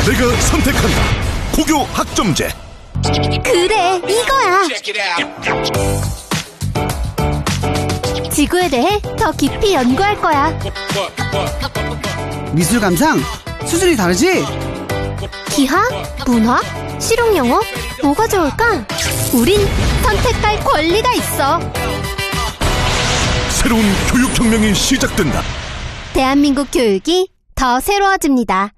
내가 선택한다. 고교 학점제. 그래, 이거야. 지구에 대해 더 깊이 연구할 거야. 미술 감상? 수준이 다르지? 기하? 문화? 실용영어? 뭐가 좋을까? 우린 선택할 권리가 있어. 새로운 교육혁명이 시작된다. 대한민국 교육이 더 새로워집니다.